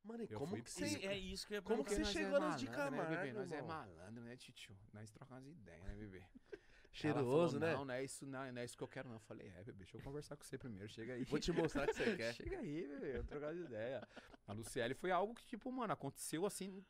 Mano, e Eu como fui que pica. você... É isso que eu ia Como que perguntar. você Nós chegou é nos de malandro, né, Camargo, bebê? Nós é irmão? malandro, né, titio? Nós trocamos ideias, né, bebê? Cheiroso, Ela né? falou, não é isso, não é isso que eu quero, não. Eu falei, bebê, deixa eu conversar com você primeiro, chega aí. Vou te mostrar o que você quer. Chega aí, bebê, eu trocar de ideia. A Luciele foi algo que, tipo, mano, aconteceu assim.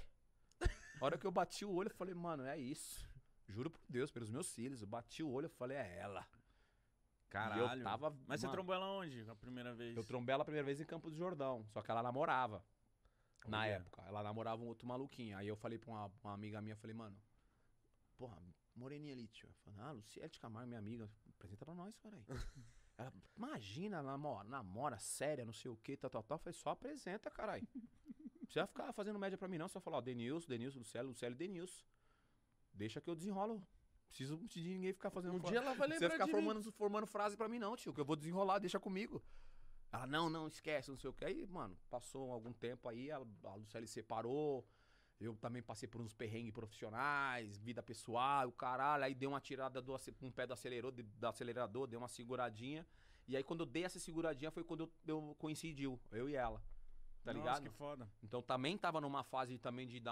A hora que eu bati o olho, eu falei, mano, é isso. Juro por Deus, pelos meus filhos. Eu bati o olho, eu falei, é ela. Caralho. E eu tava, Mas você mano, trombou ela onde a primeira vez? Eu trombei ela a primeira vez em Campos do Jordão, só que ela namorava. Na Olha. época, ela namorava um outro maluquinho. Aí eu falei pra uma amiga minha, eu falei, mano, porra, moreninha ali, tio. Eu falei, Luciele de Camargo, minha amiga, apresenta pra nós, cara aí. Ela, imagina, namora, séria, não sei o que, tal. Eu falei, só apresenta, caralho. Não precisa ficar fazendo média pra mim, não. Só falar, ó, Denilson, Luciele, Denilson. Deixa que eu desenrolo. Preciso de ninguém ficar fazendo... Um dia ela vai Não lembrar precisa de ficar formando frase pra mim, não, tio. Que eu vou desenrolar, deixa comigo. Ela, não, esquece, não sei o que. Aí, mano, passou algum tempo aí, a Luciele separou. Eu também passei por uns perrengues profissionais, vida pessoal, o caralho. Aí dei uma tirada com o pé do acelerador, dei uma seguradinha. E aí, quando eu dei essa seguradinha, foi quando eu coincidiu, eu e ela. Tá Nossa, ligado? que foda. Então também tava numa fase também de dar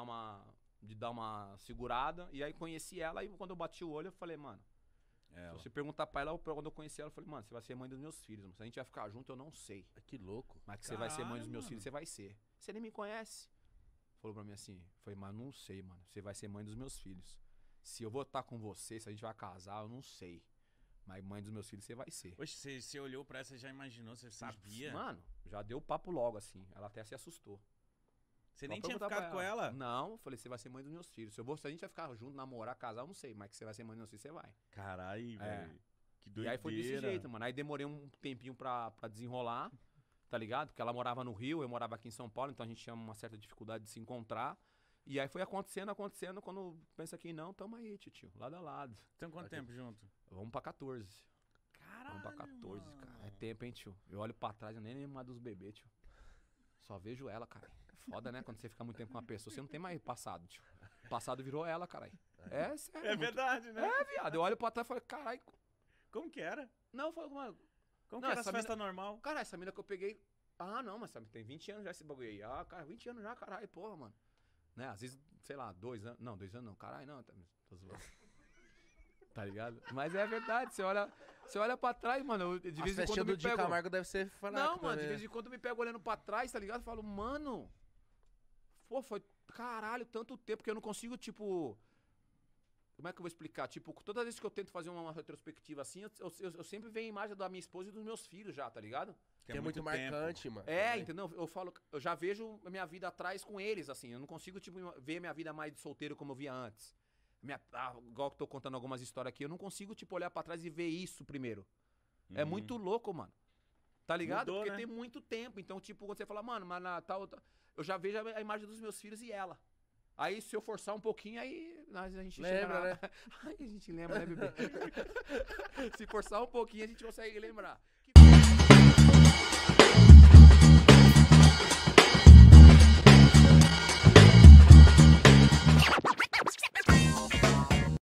uma segurada. E aí conheci ela, e quando eu bati o olho, eu falei, mano. Se você perguntar pra ela, quando eu conheci ela, eu falei, mano, você vai ser mãe dos meus filhos. Mano. Se a gente vai ficar junto, eu não sei. Que louco. Mas que você vai ser mãe dos meus Caralho, filhos, você vai ser. Você nem me conhece. Falou pra mim assim, falei, mas não sei, mano. Você vai ser mãe dos meus filhos. Se eu vou estar com você, se a gente vai casar, eu não sei. Mas mãe dos meus filhos, você vai ser. Oxe, você olhou pra essa, você já imaginou, você sabia? Mano, já deu papo logo, assim. Ela até se assustou. Você Só nem tinha perguntar pra ficado com ela? Não, eu falei, você vai ser mãe dos meus filhos. Se a gente vai ficar junto, namorar, casar, eu não sei. Mas que você vai ser mãe dos meus filhos, você vai. Caralho, velho. Que E doideira. aí foi desse jeito, mano. Aí demorei um tempinho pra desenrolar, tá ligado? Porque ela morava no Rio, eu morava aqui em São Paulo, então a gente tinha uma certa dificuldade de se encontrar. E aí foi acontecendo, quando pensa que não, tamo aí, tio, lado a lado. Então quanto tempo junto? Vamos pra 14. Caralho, Vamos pra 14, mano. cara. É tempo, hein, tio? Eu olho pra trás, eu nem lembro mais dos bebês, tio. Só vejo ela, cara. É foda, né? Quando você fica muito tempo com uma pessoa, você não tem mais passado, tio. Passado virou ela, caralho. É sério. É verdade, né? É, viado. Eu olho pra trás e falei, caralho. Como que era? Não, eu falei, mano. Como Não, que era essa essa festa mina- normal? Cara, essa mina que eu peguei. Ah, não, mas sabe, tem 20 anos já esse bagulho aí. Ah, cara, 20 anos já, caralho, porra, mano. Né? Às vezes, sei lá, 2 anos. Não, 2 anos não, caralho, não. Tô zoando. Tá ligado? Mas é verdade, você olha pra trás, mano. De A vez em festinha quando eu do me Di pego. Camargo deve ser fanática. Não, mano, de né? vez em quando eu me pego olhando pra trás, tá ligado? Eu falo, mano. Pô, foi caralho, tanto tempo que eu não consigo, tipo. Como é que eu vou explicar? Tipo, toda vez que eu tento fazer uma retrospectiva assim, eu sempre vejo a imagem da minha esposa e dos meus filhos já, tá ligado? Que é muito marcante, mano. É, entendeu? Eu falo, eu já vejo a minha vida atrás com eles, assim. Eu não consigo, tipo, ver minha vida mais de solteiro como eu via antes. Igual que eu tô contando algumas histórias aqui, eu não consigo, tipo, olhar pra trás e ver isso primeiro. É muito louco, mano. Tá ligado? Mudou, Porque né? tem muito tempo. Então, tipo, quando você fala, mano, mas na tal. Eu já vejo a imagem dos meus filhos e ela. Aí, se eu forçar um pouquinho, aí a gente Lembra, chega. Aí a gente lembra, né, bebê? Se forçar um pouquinho, a gente consegue lembrar.